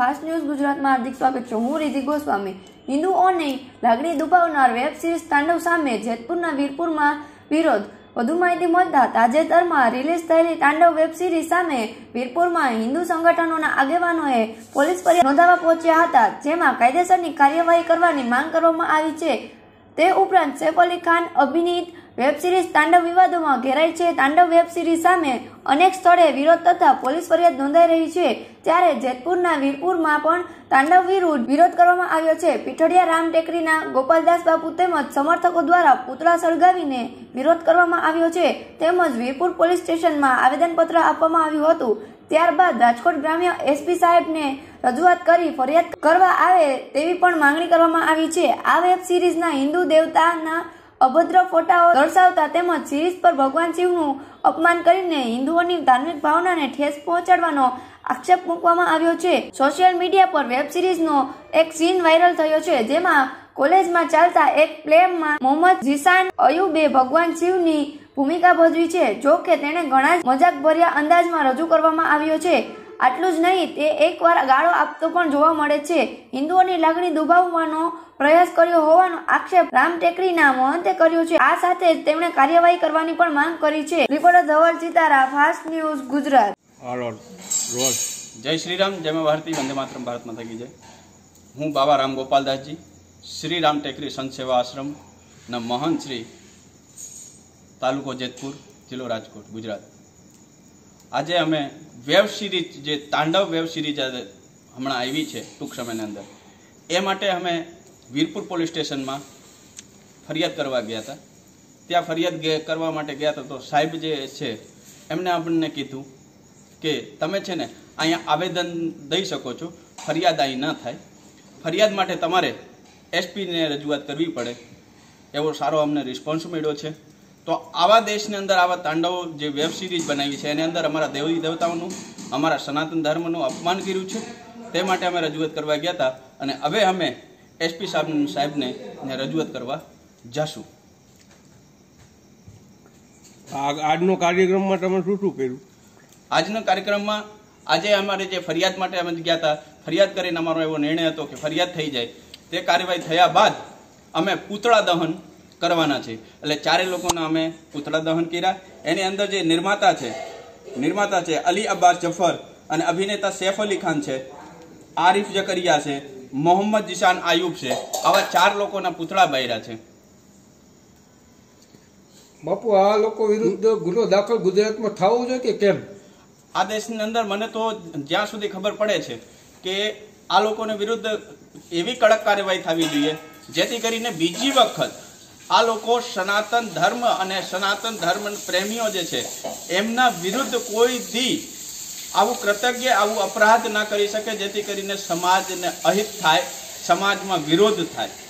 Fast news ગુજરાતમાં હાર્દિક સ્વાગત છે। હું રિધિ ગોસ્વામી। હિન્દુઓની લાગણી દુભાવનાર વેબ સિરીઝ તાંડવ સામે જેતપુરના વીરપુરમાં વિરોધ। વધુ માહિતી મળતા તાજેતરમાં રિલીઝ થયેલી તાંડવ વેબ સિરીઝ સામે વીરપુરમાં હિન્દુ સંગઠનોના આગેવાનોએ પોલીસ ફરિયાદ નોંધાવવા પહોંચ્યા હતા, જેમાં કાયદેસરની કાર્યવાહી કરવાની માંગ કરવામાં આવી છે। તે ઉપરાંત સૈફ અલી ખાન અભિનીત વેબ સિરીઝ તાંડવ વિવાદોમાં ઘેરાઈ છે। તાંડવ વેબ સિરીઝ સામે અનેક સ્થળે વિરોધ તથા પોલીસ ફરિયાદ નોંધાઈ રહી છે, ત્યારે જેતપુરના વીરપુરમાં પણ તાંડવ વિરુદ્ધ વિરોધ કરવામાં આવ્યો છે। પીઠડિયા રામ ટેકરીના ગોપાલદાસ બાપુ તેમજ સમર્થકો દ્વારા પૂતળા સળગાવીને વિરોધ કરવામાં આવ્યો છે, તેમજ વીરપુર પોલીસ સ્ટેશનમાં આવેદનપત્ર આપવામાં આવ્યું હતું। ત્યારબાદ રાજકોટ ગ્રામ્ય એસપી સાહેબને રજૂઆત કરી ફરિયાદ કરવા આવે તેવી પણ માંગણી કરવામાં આવી છે। આ વેબ સિરીઝના હિન્દુ દેવતાના અભદ્ર ફોટાઓ દર્શાવતા તેમજ સિરીઝ પર ભગવાન શિવનું અપમાન કરીને હિન્દુઓની ધાર્મિક ભાવનાને ઠેસ પહોંચાડવાનો આક્ષેપ મૂકવામાં આવ્યો છે। સોશિયલ મીડિયા પર વેબ સિરીઝનો એક સીન વાયરલ થયો છે, જેમાં કોલેજમાં ચાલતા એક પ્લેમાં મોહમ્મદ ઝીશાન અયુબે ભગવાન શિવની ભૂમિકા ભજવી છે। જો કે તેને ઘણા જ મજાકભર્યા અંદાજમાં રજૂ કરવામાં આવ્યો છે। આટલું જ નહીં, તે એકવાર ગાળો આપતો પણ જોવા મળે છે। હિન્દુઓની લાગણી દુભાવવાનો પ્રયાસ કર્યો હોવાનો આક્ષેપ રામ ટેકરીના મહંતે કર્યો છે। આ સાથે જ તેમણે કાર્યવાહી કરવાની પણ માંગ કરી છે। Reporter Dhaval Chitara, fast news Gujarat. जय श्री राम, जय मैं भारती, वंदे मातरम, भारत माता की जय। हूँ बाबा राम गोपालदासजी, श्री राम टेकरी संत सेवा आश्रम न महंत श्री, तालुको जेतपुर, जिलो राजकोट, गुजरात। आज अमे वेब सीरीज जे तांडव वेब सीरीज हमणां आवी छे टूंक समयनी अंदर, ए माटे अमे वीरपुर पोलीस स्टेशन में फरियाद करवा गया था। त्या फरियाद करवा माटे गया था तो साहेब जे छे एमणे आपणे कीधुं के तमे छे ने अहींया आवेदन दई शको छो, फरियाद अहीं न थाय, फरियाद माटे तमारे एसपी ने रजूआत करवी पड़े एवो सारो अमने रिस्पोन्स मळ्यो छे। तो आवा देशनी अंदर आवा तांडव जे वेब सीरीज बनावी छे एनी अंदर अमारा देवी देवताओनुं, अमारा सनातन धर्मनुं अपमान कर्युं छे, ते माटे अमे रजूआत करवा गया था अने हवे अमे एसपी साहेबने रजूआत करवा जाशुं। આજનો કાર્યક્રમમાં તમે શું શું કર્યું? આજનો કાર્યક્રમમાં આજે અમારે જે ફરિયાદ માટે અમે ગયા હતા, ફરિયાદ કરીને અમારો એવો નિર્ણય હતો કે ફરિયાદ થઈ જાય, તે કાર્યવાહી થયા બાદ અમે પૂતળા દહન કરવાના છે। એટલે ચારે લોકોના અમે પૂતળા દહન કર્યા। એની અંદર જે નિર્માતા છે અલી અબ્બાસ જફર અને અભિનેતા સૈફ અલી ખાન છે, આરિફ જકરિયા છે, મોહમ્મદ ઝીશાન આયુબ છે, આવા ચાર લોકોના પૂતળા બાયરા છે। બાપુ, આ લોકો વિરુદ્ધ ગુનો દાખલ ગુજરાતમાં થવો જોઈએ કે કેમ? આ દેશની અંદર મને તો જ્યાં સુધી ખબર પડે છે કે આ લોકોને વિરુદ્ધ એવી કડક કાર્યવાહી થવી જોઈએ જેથી કરીને બીજી વખત આ લોકો સનાતન ધર્મ અને સનાતન ધર્મ પ્રેમીઓ જે છે એમના વિરુદ્ધ કોઈ દી આવું કૃતજ્ઞ આવું અપરાધ ના કરી શકે, જેથી કરીને સમાજને અહિત થાય, સમાજમાં વિરોધ થાય।